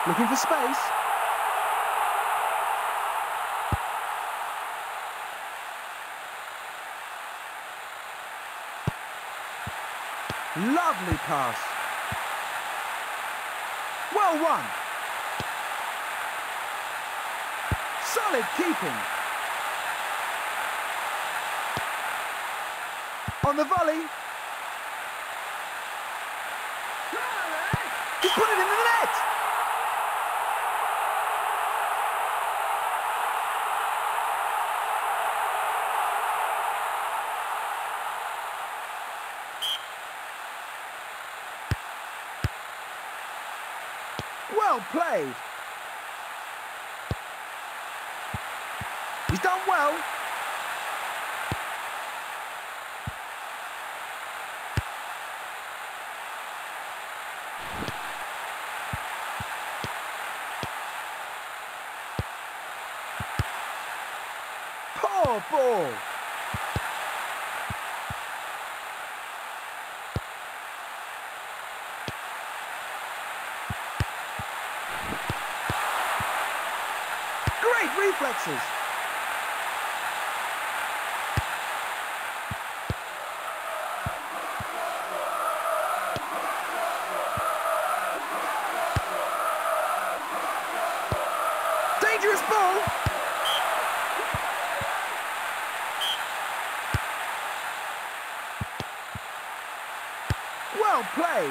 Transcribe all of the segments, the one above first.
Looking for space. Lovely pass. Well won. Solid keeping. On the volley. He's put it into the net. Well played. He's done well. Poor ball. Great reflexes. Dangerous ball. Well played.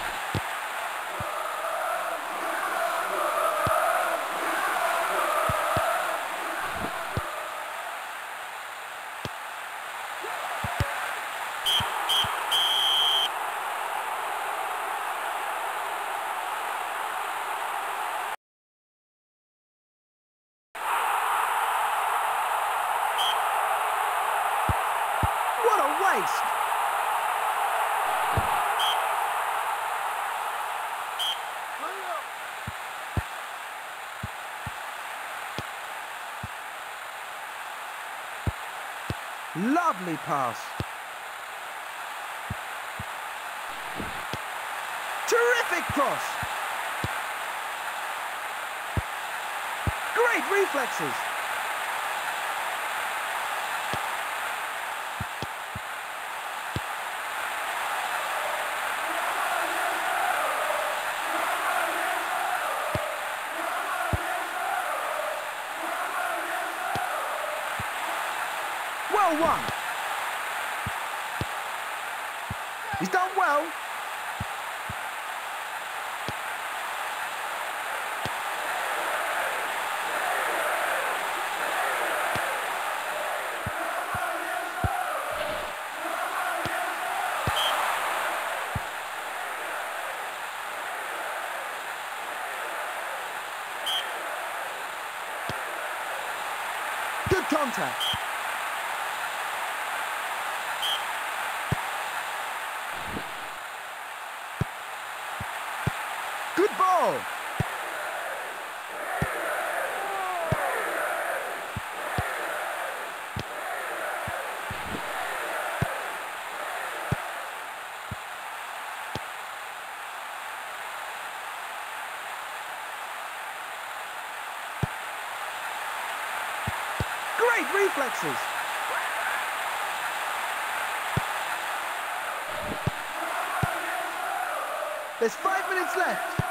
What a waste! Lovely pass. Terrific cross. Great reflexes. Well won. He's done well. Good contact. Good ball. Great reflexes. There's 5 minutes left.